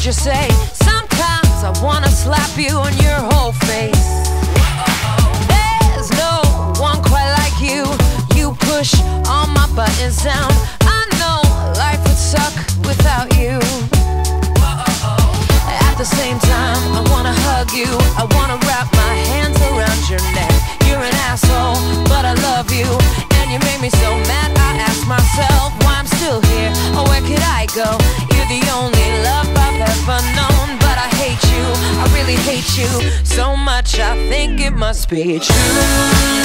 you say, sometimes I wanna slap you on your whole face. There's no one quite like you. You push all my buttons down. I know life would suck without you. At the same time, I wanna hug you. I wanna wrap my hands around your neck. You're an asshole, but I love you, and you make me so mad. I ask myself why I'm still here, or where could I go? You're the only love I've ever known, but I hate you, I really hate you so much. I think it must be true.